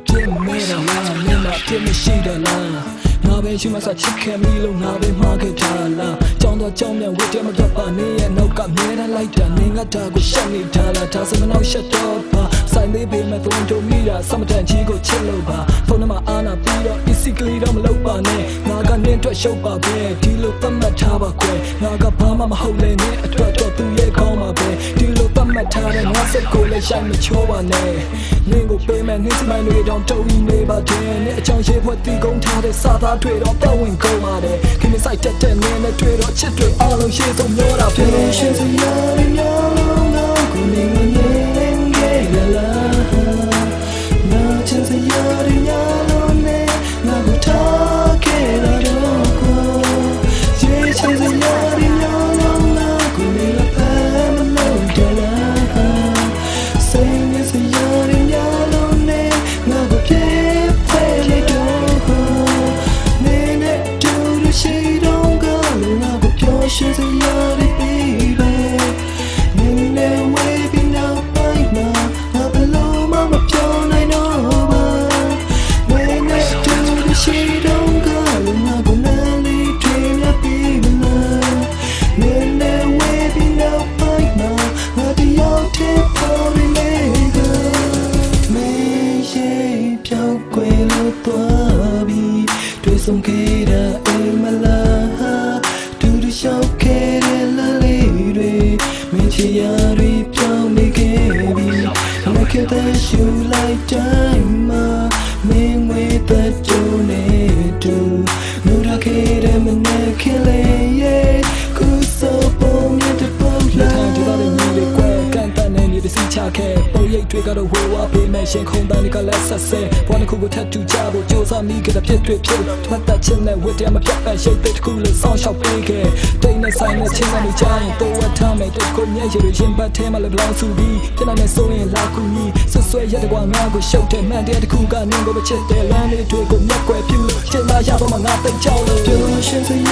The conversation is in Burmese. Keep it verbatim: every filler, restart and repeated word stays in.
ဖြစ်မဲတယ်လားမင်းမဖြစ်မရှိတယ်လားငါပဲရှိမှစားချစ်ခဲ့မိလို့ငါပဲမှားခဲ့တာလားကြောင်းတော့ကြောင်းမြန်ဝတ်တယ်မပြတ်ပါနေရဲ့နောက်ကမြဲတမ်းလိုက်တာနေငါတာကိုရှက်နေတာလားဒါစမနောက်ရှက်တော့ပါဆိုင်သေးပေမဲ့သုံးထုံမိတာစမတန်ကြီးကိုချစ်လို့ပါဖုန်းထဲမှာအာနာပြီးတော့ easily တော့မလုပ်ပါနဲ့ငါကနင်းအတွက်ရှုပ်ပါပဲဒီလိုသတ်မှတ်ထားပါကွယ်ငါကဘာမှမဟုတ်လေနဲ့အတွက်တော့သူရဲ့ကောင်းပါပဲဒီလိုသတ်မှတ်ထားတဲ့ငါစိတ်ကိုလည်းရှိုင်းမချိုးပါနဲ့နင်းကိုပေးမဲ့နှင်းစမိုင်းတွေတောင်တုံးနေပါတယ်နဲ့အချောင်းရှိဖွဲ့တီးကုန်ထားတဲ့စာသားတွေတော့ပတ်ဝင်ကုန်ပါတယ်ခင်မဆိုင်တက်တဲ့နင်းနဲ့တွေ့တော့ချစ်တွေအားလုံးရှေ့ဆုံးမျောတာဖြစ်ရှင်စရာတွေများလုံးတော့ကိုနေမနေခဲ့ရလားနာချင်စရာတွေများလုံးနဲ့ငါကိုထားခဲ့ရတော့ကိုရေချင်စရာတွေများလုံးတော့ကိုနေလာဖမ်းမလို့ကြလားစိတ်နဲ့စရာတွေများလုံးနဲ့ငါကိုပြေးဖယ်လိုက်တော့နေနဲ့တူလို့ရှိတော့ကလည်းငါကိုပြောရှိစရာတွေပြီးပဲနေနဲ့ဝေးပြီးနောက်ပိုင်းမှာငါဘလို့မှမပြောနိုင်တော့ပါနေနဲ့တူလို့ရှိတော့ကလည်းငါကိုနားလေးတွေမြတ်ပြီးမလားနေနဲ့ဝေးပြီးနောက်ပိုင်းမှာငါတယောက်တည်းပေါ်နေကမေးရဲ့ပြောင်းကွယ်လို့သွားပြီးတွေ့ဆုံခဲ့တာအိမ်မလားတူတူရှောက်ခဲ့တဲ့လမ်းလေးတွေမင်းချရာတွေပြောင်းနေခဲ့ပြီမခဲ့တဲ့ရှူလိုက်တိုင်းမှာမင်းဝေးတဲ့ကြိုးနေတူနိုးရခဲ့တဲ့မနဲ့ခင်လေးရဲ့ကုသိုလ်ပုံမြတ်တဲ့ပုံလားဒီလိုမျိုးတွေကွယ်ကန်တန်နေနေစီချခဲ့ပုံရိပ်တွေကတော့ဝေဝါပေးမယ်ရှင်ခုံတန်းတွေကလည်းဆက်ဆဲဘောနခုကိုထပ်တူကြဖို့ကြိုးစားမိခဲ့တဲ့ဖြစ်တွေဖြစ်ထွက်တတ်ခြင်းနဲ့ဝတ်တယ်မပြတ်တဲ့ရှိတ်တစ်ခုလို့စောင်းရှောက်ပေးခဲ့တိတ်နဲ့ဆိုင်နဲ့ချင်းနဲ့ကြိုင်းတော့ဝတ်ထားမယ်တဲ့ကိုမျက်ရည်ရင်ပတ်ထဲမှာလည်းဘလောင်းစုပြီးဖြစ်နိုင်တဲ့ဆိုရင်လာကူကြီးဆွဆွဲရတဲ့ကွာငါကိုရှုပ်တဲ့မှန်တဲ့တစ်ခုကနင်းကိုမချစ်တဲ့လမ်းလေးတွေကိုမျက်ွယ်ပြူလို့ချိန်မရတော့မှငါသိကြောက်လို့ပြောရှင်စရ